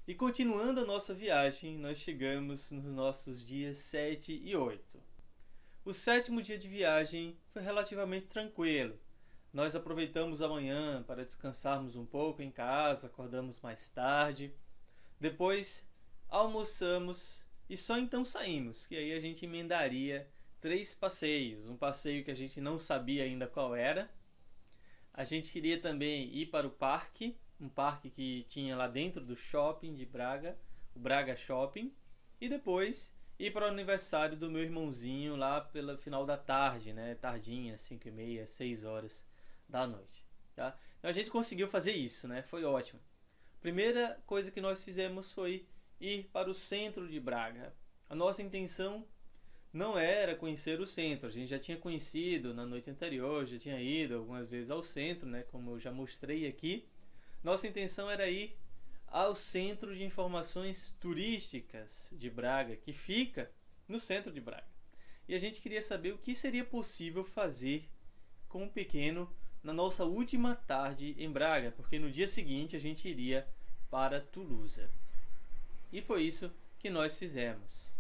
E continuando a nossa viagem, nós chegamos nos nossos dias 7 e 8. O sétimo dia de viagem foi relativamente tranquilo. Nós aproveitamos a manhã para descansarmos um pouco em casa, acordamos mais tarde. Depois almoçamos e só então saímos, que aí a gente emendaria 3 passeios. Um passeio que a gente não sabia ainda qual era. A gente queria também ir para o parque, um parque que tinha lá dentro do shopping de Braga, o Braga Shopping. E depois ir para o aniversário do meu irmãozinho lá pelo final da tarde, né? Tardinha, 5h30, 6 horas da noite. Tá? Então a gente conseguiu fazer isso, né? Foi ótimo. Primeira coisa que nós fizemos foi ir para o centro de Braga. A nossa intenção não era conhecer o centro, a gente já tinha conhecido na noite anterior, já tinha ido algumas vezes ao centro, né? Como eu já mostrei aqui. Nossa intenção era ir ao Centro de Informações Turísticas de Braga, que fica no centro de Braga. E a gente queria saber o que seria possível fazer com o pequeno na nossa última tarde em Braga, porque no dia seguinte a gente iria para Toulouse. E foi isso que nós fizemos.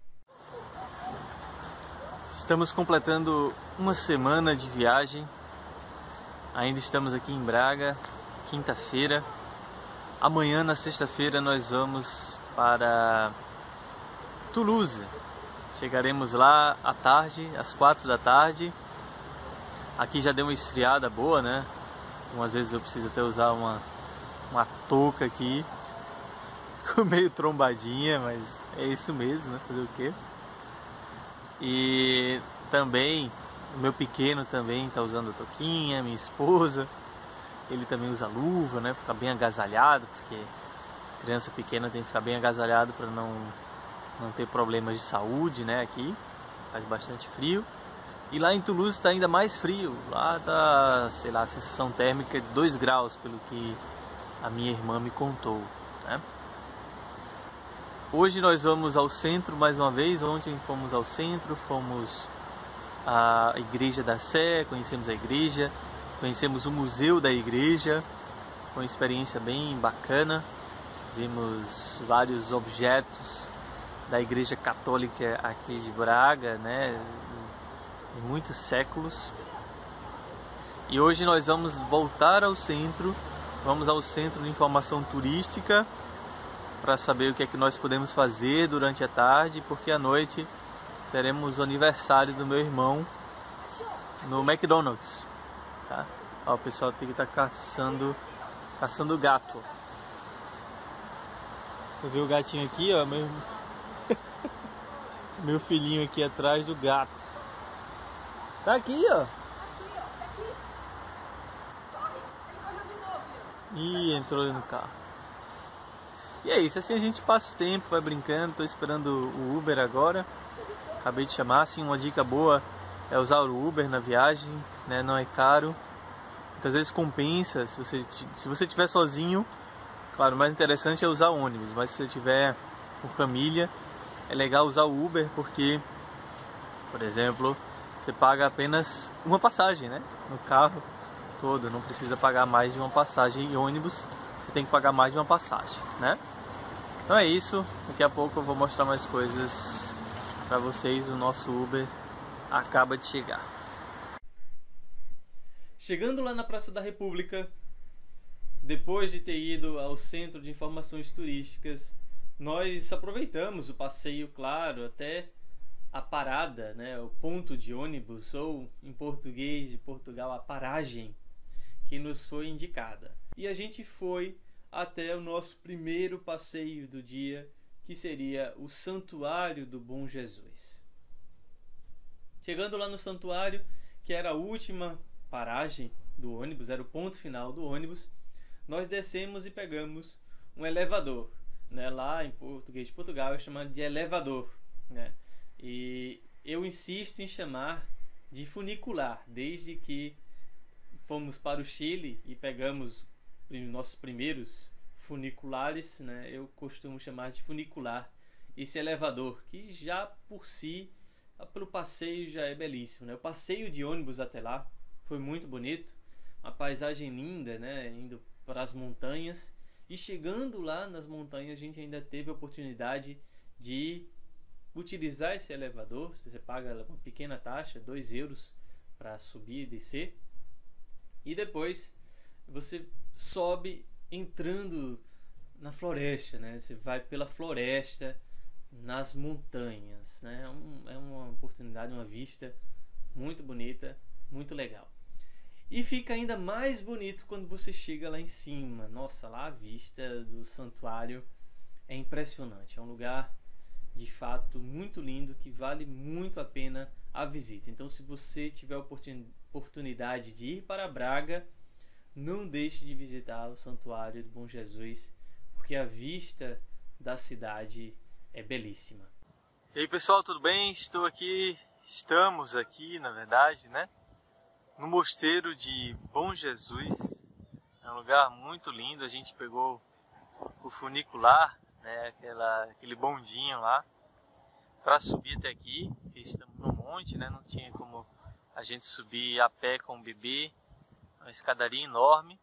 Estamos completando uma semana de viagem. Ainda estamos aqui em Braga, quinta-feira. Amanhã, na sexta-feira, nós vamos para Toulouse. Chegaremos lá à tarde, às 4 da tarde. Aqui já deu uma esfriada boa, né? Algumas vezes eu preciso até usar uma touca aqui. Ficou meio trombadinha, mas é isso mesmo, né? Fazer o quê? E também, o meu pequeno também está usando a touquinha, minha esposa. Ele também usa luva, né? Fica bem agasalhado, porque criança pequena tem que ficar bem agasalhado para não ter problemas de saúde, né? Aqui faz bastante frio. E lá em Toulouse está ainda mais frio. Lá tá, sei lá, a sensação térmica de 2 graus, pelo que a minha irmã me contou, né? Hoje nós vamos ao centro mais uma vez. Ontem fomos ao centro, fomos à Igreja da Sé, conhecemos a igreja. Conhecemos o museu da igreja, foi uma experiência bem bacana. Vimos vários objetos da igreja católica aqui de Braga, né, de muitos séculos. E hoje nós vamos voltar ao centro, vamos ao Centro de Informação Turística para saber o que é que nós podemos fazer durante a tarde, porque à noite teremos o aniversário do meu irmão no McDonald's. Tá? Ó, o pessoal tem que estar caçando gato. Você vê o gatinho aqui, ó, meu filhinho aqui atrás do gato. Tá aqui, ó. Ih, entrou no carro. E é isso, assim a gente passa o tempo, vai brincando. Tô esperando o Uber agora. Acabei de chamar, assim, uma dica boa é usar o Uber na viagem, né? Não é caro. Muitas vezes compensa, se você estiver sozinho, claro, o mais interessante é usar ônibus, mas se você estiver com família, é legal usar o Uber, porque, por exemplo, você paga apenas uma passagem, né? No carro todo, não precisa pagar mais de uma passagem. Em ônibus, você tem que pagar mais de uma passagem, né? Então é isso, daqui a pouco eu vou mostrar mais coisas para vocês. O nosso Uber acaba de chegar. Chegando lá na Praça da República, depois de ter ido ao Centro de Informações Turísticas, nós aproveitamos o passeio, claro, até a parada, né, o ponto de ônibus, ou em português de Portugal, a paragem, que nos foi indicada. E a gente foi até o nosso primeiro passeio do dia, que seria o Santuário do Bom Jesus. Chegando lá no santuário, que era a última paragem do ônibus, era o ponto final do ônibus, nós descemos e pegamos um elevador, né? Lá em português de Portugal é chamado de elevador, né? E eu insisto em chamar de funicular, desde que fomos para o Chile e pegamos nossos primeiros funiculares, né? Eu costumo chamar de funicular esse elevador, que já por si, pelo passeio, já é belíssimo, né? O passeio de ônibus até lá foi muito bonito, uma paisagem linda, né? Indo para as montanhas, E chegando lá nas montanhas, a gente ainda teve a oportunidade de utilizar esse elevador. Você paga uma pequena taxa, 2 euros, para subir e descer. E depois você sobe entrando na floresta, né? Você vai pela floresta nas montanhas, né? É uma oportunidade, uma vista muito bonita, muito legal. E fica ainda mais bonito quando você chega lá em cima. Nossa, lá a vista do santuário é impressionante. É um lugar de fato muito lindo que vale muito a pena a visita. Então, se você tiver a oportunidade de ir para Braga, não deixe de visitar o Santuário do Bom Jesus, porque a vista da cidade é belíssima. E aí, pessoal, tudo bem? Estamos aqui, na verdade, né, no Mosteiro de Bom Jesus. É um lugar muito lindo. A gente pegou o funicular, né, aquele bondinho lá, para subir até aqui. Estamos no monte, né, não tinha como a gente subir a pé com o bebê. Uma escadaria enorme.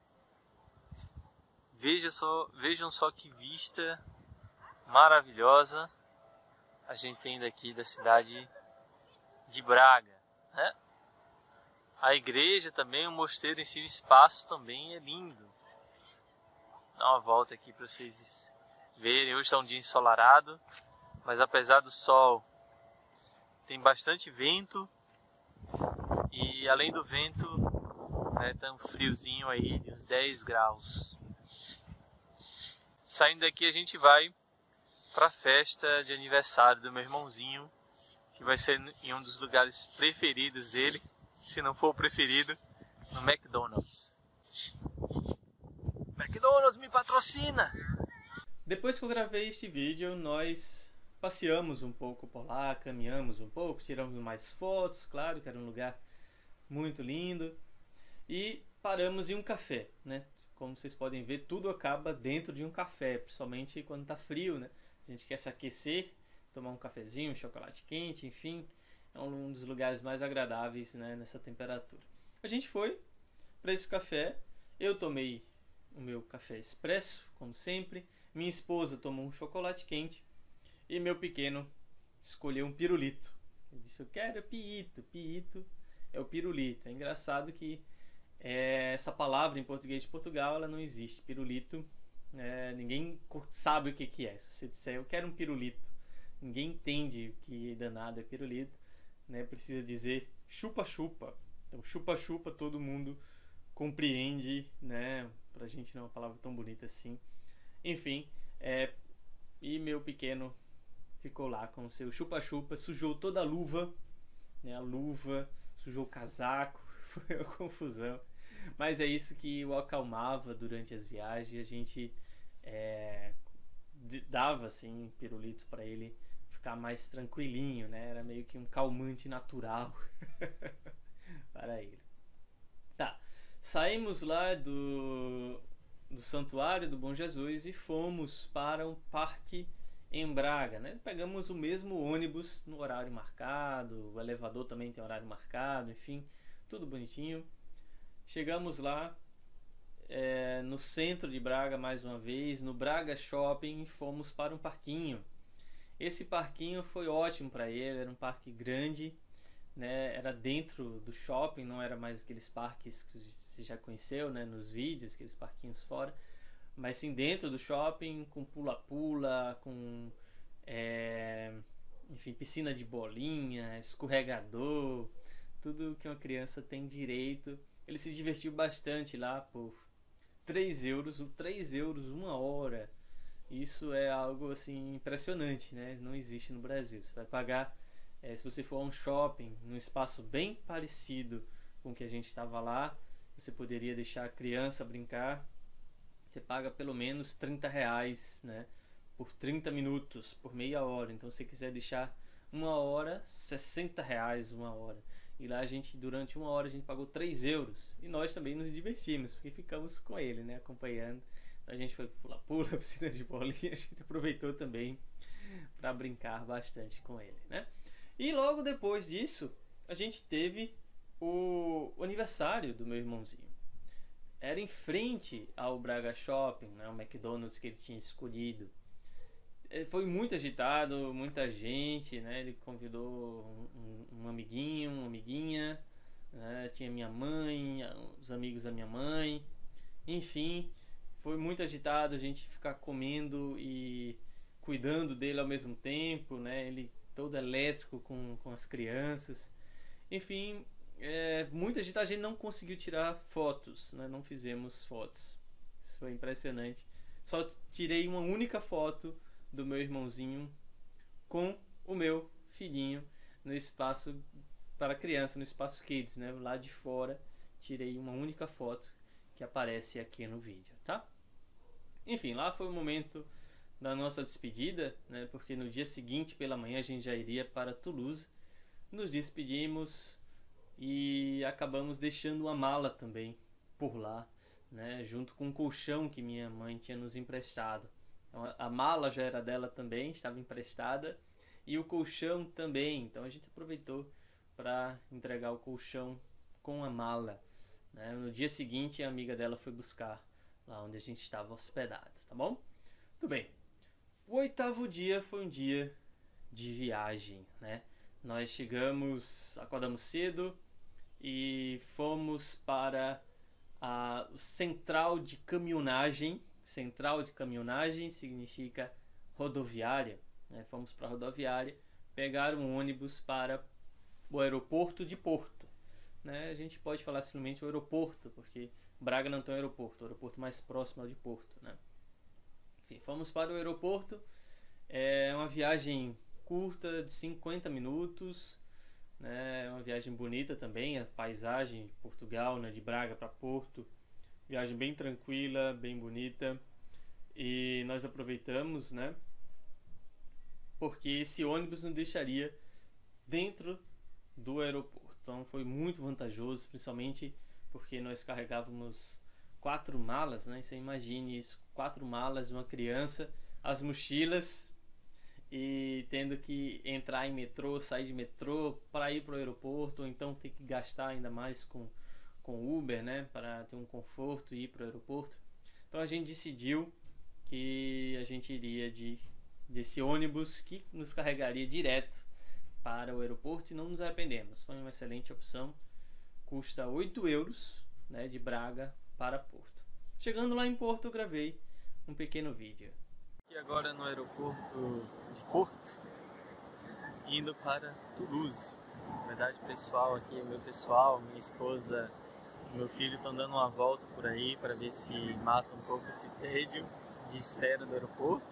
Vejam só que vista maravilhosa a gente tem daqui da cidade de Braga, né? A igreja também, o mosteiro em si, o espaço também é lindo. Dá uma volta aqui para vocês verem. Hoje está um dia ensolarado, mas apesar do sol, tem bastante vento. E além do vento, né, tá um friozinho aí de uns 10 graus. Saindo daqui a gente vai para a festa de aniversário do meu irmãozinho, que vai ser em um dos lugares preferidos dele, se não for o preferido, no McDonald's. McDonald's me patrocina! Depois que eu gravei este vídeo, nós passeamos um pouco por lá, caminhamos um pouco, tiramos mais fotos, claro que era um lugar muito lindo. E paramos em um café, né? Como vocês podem ver, tudo acaba dentro de um café, principalmente quando tá frio, né? A gente quer se aquecer, tomar um cafezinho, um chocolate quente, enfim. É um dos lugares mais agradáveis, né, nessa temperatura. A gente foi para esse café, eu tomei o meu café expresso, como sempre. Minha esposa tomou um chocolate quente e meu pequeno escolheu um pirulito. Ele disse, eu quero piito, piito é o pirulito. É engraçado que essa palavra em português de Portugal ela não existe. Pirulito, ninguém sabe o que é. Se você disser eu quero um pirulito, ninguém entende o que danado é pirulito, né? Precisa dizer chupa-chupa. Então chupa-chupa todo mundo compreende, né? Pra gente não é uma palavra tão bonita assim. Enfim, e meu pequeno ficou lá com o seu chupa-chupa, sujou toda a luva, né? A luva, sujou o casaco, foi uma confusão. Mas é isso que o acalmava durante as viagens. A gente dava assim pirulito para ele ficar mais tranquilinho, né? Era meio que um calmante natural para ele. Tá, saímos lá do Santuário do Bom Jesus e fomos para um parque em Braga, né? Pegamos o mesmo ônibus no horário marcado, o elevador também tem horário marcado, enfim, tudo bonitinho. Chegamos lá no centro de Braga mais uma vez, no Braga Shopping, e fomos para um parquinho. Esse parquinho foi ótimo para ele, era um parque grande, né? Era dentro do shopping, não era mais aqueles parques que você já conheceu, né, nos vídeos, aqueles parquinhos fora, mas sim dentro do shopping, com pula-pula, com enfim, piscina de bolinha, escorregador, tudo que uma criança tem direito. Ele se divertiu bastante lá por 3 euros, 3 euros uma hora. Isso é algo assim impressionante, né? Não existe no Brasil. Você vai pagar, se você for a um shopping, num espaço bem parecido com o que a gente estava lá, você poderia deixar a criança brincar. Você paga pelo menos 30 reais, né? Por 30 minutos, por meia hora. Então, se você quiser deixar uma hora, 60 reais uma hora. E lá durante uma hora a gente pagou 3 euros. E nós também nos divertimos, porque ficamos com ele, né? Acompanhando. A gente foi pula-pula, piscina de bolinha. A gente aproveitou também para brincar bastante com ele, né? E logo depois disso, a gente teve o aniversário do meu irmãozinho. era em frente ao Braga Shopping, né, o McDonald's que ele tinha escolhido. Foi muito agitado, muita gente, né? Ele convidou um amiguinho, uma amiguinha, né? Tinha minha mãe, os amigos da minha mãe, enfim, foi muito agitado, a gente ficar comendo e cuidando dele ao mesmo tempo, né? Ele todo elétrico com as crianças, enfim, muito agitado, a gente não conseguiu tirar fotos, né? Não fizemos fotos, isso foi impressionante. Só tirei uma única foto do meu irmãozinho com o meu filhinho no espaço para criança, no espaço Kids, né? Lá de fora, tirei uma única foto que aparece aqui no vídeo, tá? Enfim, lá foi o momento da nossa despedida, né? Porque no dia seguinte, pela manhã, a gente já iria para Toulouse. Nos despedimos e acabamos deixando uma mala também por lá, né? Junto com um colchão que minha mãe tinha nos emprestado. Então, a mala já era dela também, estava emprestada, e o colchão também. Então a gente aproveitou para entregar o colchão com a mala, né? No dia seguinte a amiga dela foi buscar lá onde a gente estava hospedado, tá bom? Tudo bem. O 8º dia foi um dia de viagem, né? Nós chegamos, acordamos cedo e fomos para a central de caminhonagem. Central de caminhonagem significa rodoviária, né? Fomos para a rodoviária pegar um ônibus para o aeroporto de Porto, né? A gente pode falar simplesmente o aeroporto, porque Braga não tem aeroporto, o aeroporto mais próximo é o de Porto, né? Enfim, fomos para o aeroporto, é uma viagem curta de 50 minutos, né? É uma viagem bonita também, a paisagem de Portugal, né? De Braga para Porto, viagem bem tranquila, bem bonita, e nós aproveitamos, né? Porque esse ônibus nos deixaria dentro do aeroporto, então foi muito vantajoso, principalmente porque nós carregávamos 4 malas, né? Você imagine isso, 4 malas, uma criança, as mochilas, e tendo que entrar em metrô, sair de metrô para ir para o aeroporto, ou então ter que gastar ainda mais com Uber, né, para ter um conforto e ir para o aeroporto. Então a gente decidiu que a gente iria desse ônibus que nos carregaria direto para o aeroporto, e não nos arrependemos. Foi uma excelente opção. Custa 8 euros, né, de Braga para Porto. Chegando lá em Porto, eu gravei um pequeno vídeo. E agora no aeroporto de Porto, indo para Toulouse. Na verdade, pessoal aqui, o meu pessoal, minha esposa, meu filho estão dando uma volta por aí para ver se mata um pouco esse tédio de espera do aeroporto.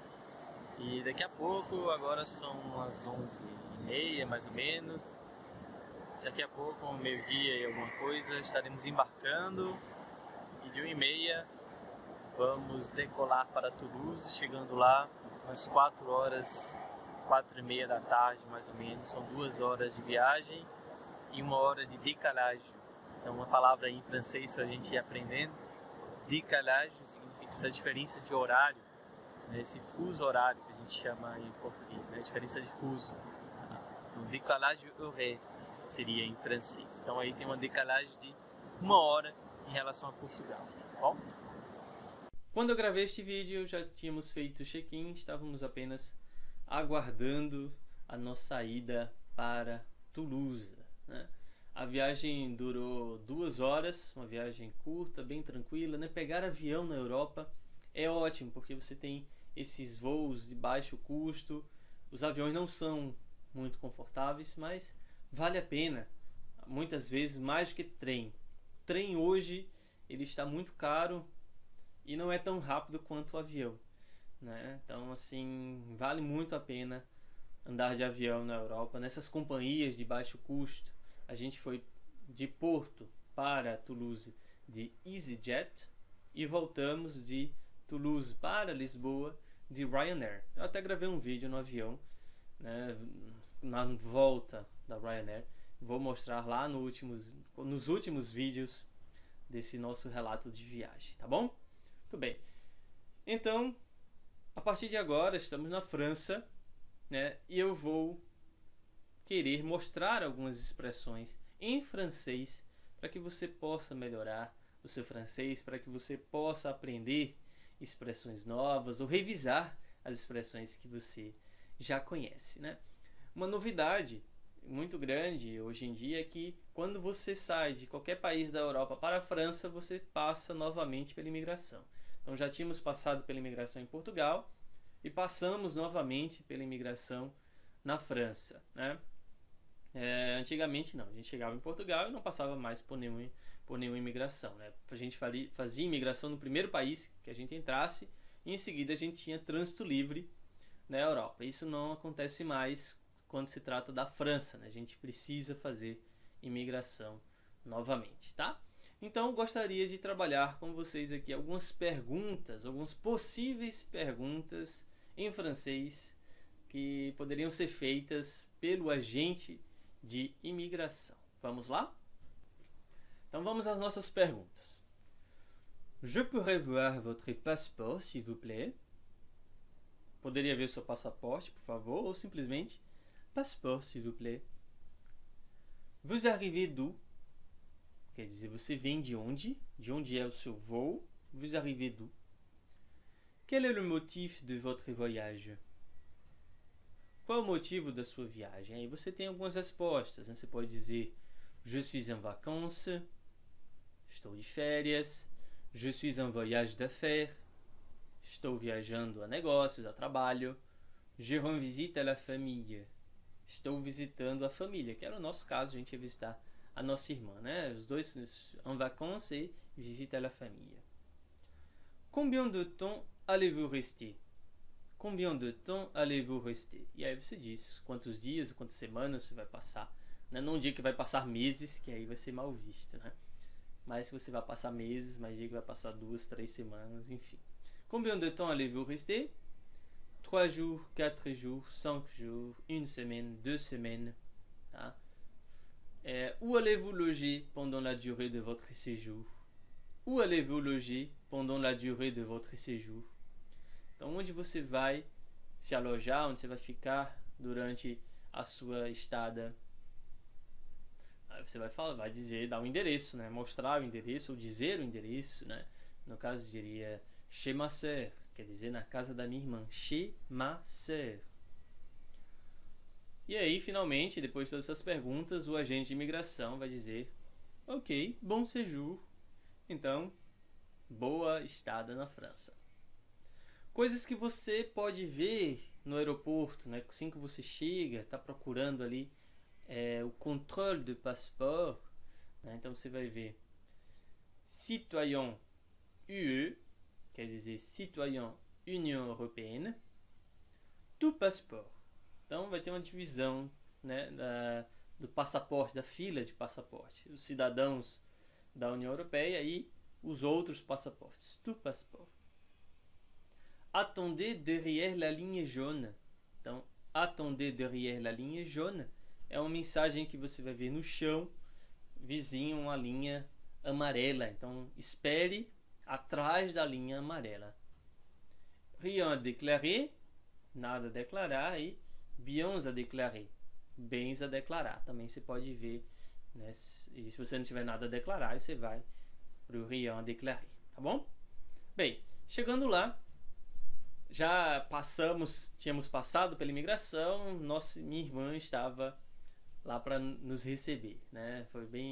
E daqui a pouco, agora são as 11h30 mais ou menos, daqui a pouco, meio-dia e alguma coisa, estaremos embarcando, e de 1h30 vamos decolar para Toulouse, chegando lá umas 4 horas, 4h30 da tarde mais ou menos. São 2 horas de viagem e 1 hora de décalage. Então, uma palavra em francês para a gente ir aprendendo. Décalage significa essa diferença de horário, né? Esse fuso horário que a gente chama em português, né? Diferença de fuso. O décalage horaire seria em francês. Então aí tem uma decalagem de 1 hora em relação a Portugal, tá bom? Quando eu gravei este vídeo, já tínhamos feito o check-in, estávamos apenas aguardando a nossa ida para Toulouse, né? A viagem durou 2 horas, uma viagem curta, bem tranquila, né? Pegar avião na Europa é ótimo, porque você tem esses voos de baixo custo. Os aviões não são muito confortáveis, mas vale a pena, muitas vezes mais do que trem. Trem hoje ele está muito caro e não é tão rápido quanto o avião, né? Então assim, vale muito a pena andar de avião na Europa, nessas companhias de baixo custo. A gente foi de Porto para Toulouse de EasyJet e voltamos de Toulouse para Lisboa de Ryanair. Eu até gravei um vídeo no avião, né, na volta da Ryanair. Vou mostrar lá nos últimos vídeos desse nosso relato de viagem, tá bom? Tudo bem. Então, a partir de agora, estamos na França, né, e eu vou querer mostrar algumas expressões em francês para que você possa melhorar o seu francês para que você possa aprender expressões novas ou revisar as expressões que você já conhece, né? Uma novidade muito grande hoje em dia é que quando você sai de qualquer país da Europa para a França, você passa novamente pela imigração. Então já tínhamos passado pela imigração em Portugal e passamos novamente pela imigração na França, né? Antigamente não, a gente chegava em Portugal e não passava mais por nenhuma imigração, né? A gente fazia imigração no primeiro país que a gente entrasse e em seguida a gente tinha trânsito livre na Europa. Isso não acontece mais quando se trata da França, né? A gente precisa fazer imigração novamente, tá? Então gostaria de trabalhar com vocês aqui algumas perguntas, algumas possíveis perguntas em francês que poderiam ser feitas pelo agente de imigração. Vamos lá? Então vamos às nossas perguntas. Je pourrais voir votre passeport, s'il vous plaît? Poderia ver o seu passaporte, por favor, ou simplesmente passeport, s'il vous plaît. Vous arrivez d'où? Quer dizer, você vem de onde? De onde é o seu voo? Vous arrivez d'où? Quel est le motif de votre voyage? Qual é o motivo da sua viagem? Aí você tem algumas respostas, né? Você pode dizer je suis en vacances, estou de férias. Je suis en voyage d'affaires, estou viajando a negócios, a trabalho. Je rends visite à la famille, estou visitando a família, que era o nosso caso, a gente ia visitar a nossa irmã, né? Os dois en vacances et visite à la famille. Combien de temps allez-vous rester? Combien de temps allez-vous rester? E aí você diz quantos dias, quantas semanas você vai passar, né? Não diga que vai passar meses, que aí vai ser mal visto, né? Mas que você vai passar meses, mas diga que vai passar 2, 3 semanas, enfim. Combien de temps allez-vous rester? 3 jours, 4 jours, 5 jours, 1 semaine, 2 semaines, tá? Où allez-vous loger pendant la durée de votre séjour? Où allez-vous loger pendant la durée de votre séjour? Então, onde você vai se alojar, onde você vai ficar durante a sua estada? Aí você vai dizer, dar um endereço, né? Mostrar o endereço ou dizer o endereço, né? No caso, diria chez ma sœur, quer dizer, na casa da minha irmã. Chez ma sœur. E aí, finalmente, depois de todas essas perguntas, o agente de imigração vai dizer ok, bon séjour. Então, boa estada na França. Coisas que você pode ver no aeroporto, né? Assim que você chega, está procurando ali o contrôle de passeport, né? Então você vai ver citoyen UE, quer dizer citoyen União Europeenne, do passeport. Então vai ter uma divisão, né, do passaporte, da fila de passaporte, os cidadãos da União Europeia e os outros passaportes, do passeport. Attendez derrière la ligne jaune. Então, attendez derrière la ligne jaune é uma mensagem que você vai ver no chão, vizinho uma linha amarela. Então, espere atrás da linha amarela. Rien à déclarer, nada a declarar, e biens à déclarer, bens a declarar. Também você pode ver, né? E se você não tiver nada a declarar, você vai para o rien à déclarer, tá bom? Bem, chegando lá, já tínhamos passado pela imigração, minha irmã estava lá para nos receber, né?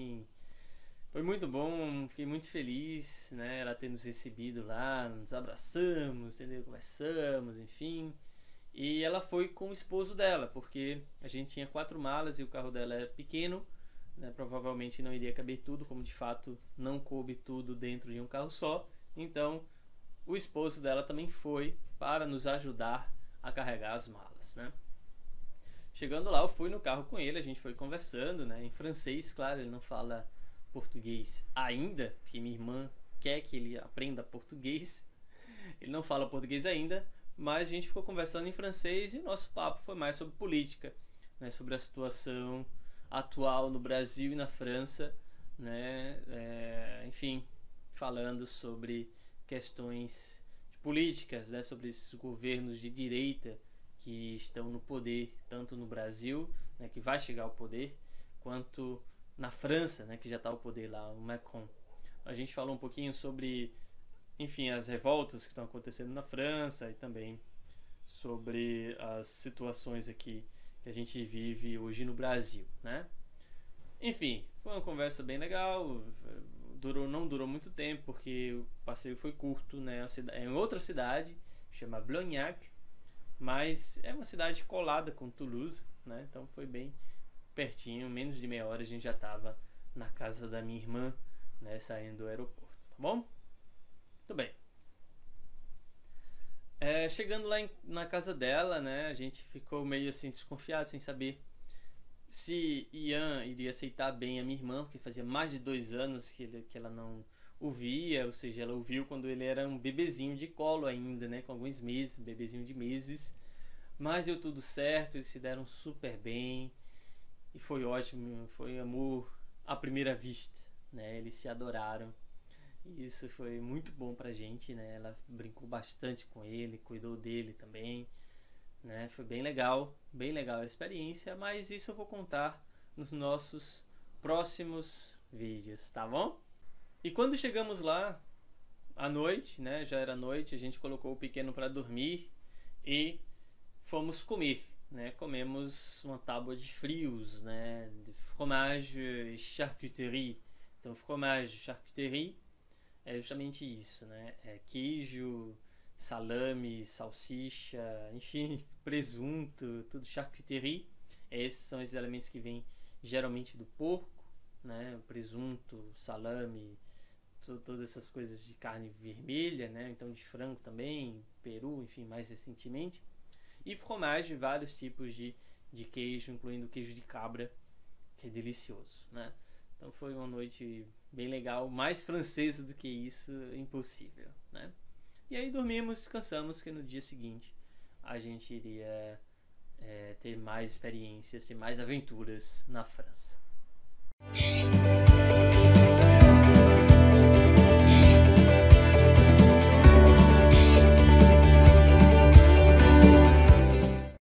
Foi muito bom, fiquei muito feliz, né? Ela ter nos recebido lá, nos abraçamos, entendeu? Conversamos, enfim. E ela foi com o esposo dela, porque a gente tinha 4 malas e o carro dela era pequeno, né? Provavelmente não iria caber tudo, como de fato não coube tudo dentro de um carro só. Então, o esposo dela também foi para nos ajudar a carregar as malas, né? Chegando lá, eu fui no carro com ele, a gente foi conversando, né? Em francês, claro, ele não fala português ainda, porque minha irmã quer que ele aprenda português. Ele não fala português ainda, mas a gente ficou conversando em francês e nosso papo foi mais sobre política, né? Sobre a situação atual no Brasil e na França, né? Enfim, falando sobre questões políticas, né? Sobre esses governos de direita que estão no poder, tanto no Brasil, né? Que vai chegar ao poder, quanto na França, né? Que já está ao poder lá, o Macron. A gente falou um pouquinho sobre, enfim, as revoltas que estão acontecendo na França e também sobre as situações aqui que a gente vive hoje no Brasil, né? Enfim, foi uma conversa bem legal. Não durou muito tempo porque o passeio foi curto, né? É em outra cidade, chama Blagnac, mas é uma cidade colada com Toulouse, né? Então foi bem pertinho, menos de meia hora a gente já estava na casa da minha irmã, né? Saindo do aeroporto, tá bom? Muito bem. Chegando lá na casa dela, né? A gente ficou meio assim desconfiado, sem saber se Ian iria aceitar bem a minha irmã, porque fazia mais de 2 anos que ela não o via, ou seja, ela o viu quando ele era um bebezinho de colo ainda, né? Com alguns meses, bebezinho de meses. Mas deu tudo certo, eles se deram super bem e foi ótimo, foi amor à primeira vista, né? Eles se adoraram e isso foi muito bom pra gente, né? Ela brincou bastante com ele, cuidou dele também, né? Foi bem legal a experiência, mas isso eu vou contar nos nossos próximos vídeos, tá bom? E quando chegamos lá à noite, né? Já era noite, a gente colocou o pequeno para dormir e fomos comer, né? Comemos uma tábua de frios, né? De fromage e charcuterie. Então, fromage, charcuterie é justamente isso, né? É queijo, salame, salsicha, enfim, presunto, tudo charcuterie. Esses são esses elementos que vêm geralmente do porco, né? O presunto, salame, todas essas coisas de carne vermelha, né? Então de frango também, peru, enfim, mais recentemente. E fromage, vários tipos de queijo, incluindo queijo de cabra, que é delicioso, né? Então foi uma noite bem legal, mais francesa do que isso, impossível, né? E aí dormimos, descansamos, que no dia seguinte a gente iria ter mais experiências e mais aventuras na França.